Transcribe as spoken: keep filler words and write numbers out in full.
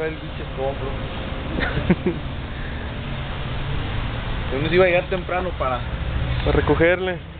ver el pinche escombro. Yo nos iba a llegar temprano para... Para recogerle.